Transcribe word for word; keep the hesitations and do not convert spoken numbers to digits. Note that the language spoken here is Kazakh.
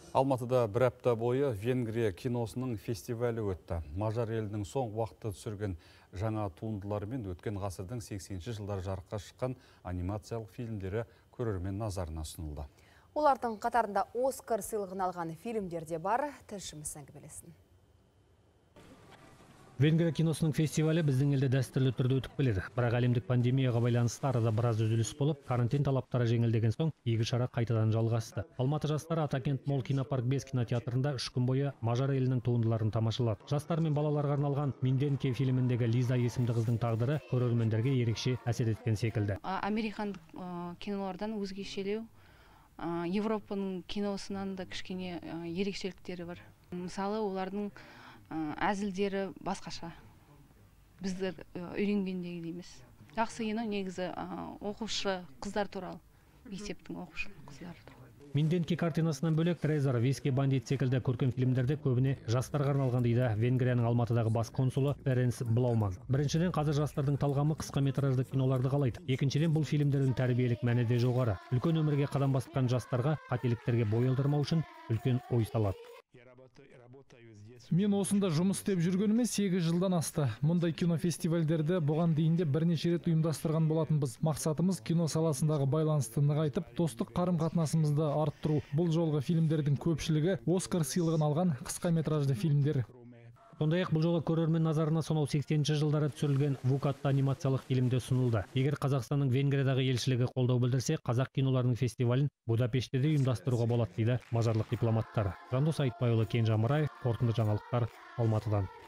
Алматыда бір апта бойы Венгрия киносының фестивалі өтті. Мажар елінің соң уақытта түсірген жаңа туындыларымен өткен ғасырдың сексенінші жылдары жарыққа шыққан анимациялық фильмдері көрермен назарына ұсынылды. Олардың қатарында Оскар сыйлығын алған фильмдер де бар. Тілшіміз әңгімелесін. Венгрия киносының фестивалі біздің елде дәстүрлі түрде өтіп келеді. Бірақ әлемдік пандемияға байланысты арада біраз үзіліс болып, карантин талаптары жеңілдеген соң игі шара қайтадан жалғасты. Алматы жастары Атакент Молл кинопарк бес кинотеатрында үш күн бойы Мажар елінің туындыларын тамашалады. Жастар мен балаларға арналған Минденке фильміндегі Лиза есімді қыздың тағдыры көрермендерге ерекше әсер еткен секілді. Американдық кинолардан өзгешелеу, Европаның киносынан да кішкене ерекшеліктері бар. Мысалы, олардың әзілдері басқаша. Біздер үйренгендегі дейміз. Жақсы кино негізі оқушы қыздар туралы. Мектептің оқушы қыздар туралы. Минденке картинасынан бөлек Трезор, Виски бандит секілді көркем фильмдерде көбіне жастарға арналған дейді Венгрияның Алматыдағы бас консулы Ференс Блауман. Біріншіден, қазір жастардың талғамы қысқа метражды киноларды қалайды. Екіншіден, бұл фильмдердің тәрбиелік мәні де жоғары. Үлкен өмірге қадам басқан жастарға қателіктерге бой алдырмау үшін үлкен ой салады. Мен осында жұмыс істеп жүргеніме сегіз жылдан асты. Мұндай кинофестивальдерді бұған дейін де бірнеше рет ұйымдастырған болатынбыз. Мақсатымыз кино саласындағы байланысты нығайтып, достық қарым-қатынасымызды арттыру. Бұл жолғы фильмдердің көпшілігі Оскар сыйлығын алған қысқа метражды фильмдер. Сондай-ақ бұл жолы көрермен назарына сонау сексенінші жылдары түсірілген Вук атты анимациялық фильмде ұсынылды. Егер Қазақстанның Венгриядағы елшілігі қолдау білдірсе, қазақ киноларының фестивалін Будапештеде ұйымдастыруға болады дейді мажарлық дипломаттар. Жандос Айтбайұлы, Кенже Амраев, қорытынды жаңалықтар, Алматыдан.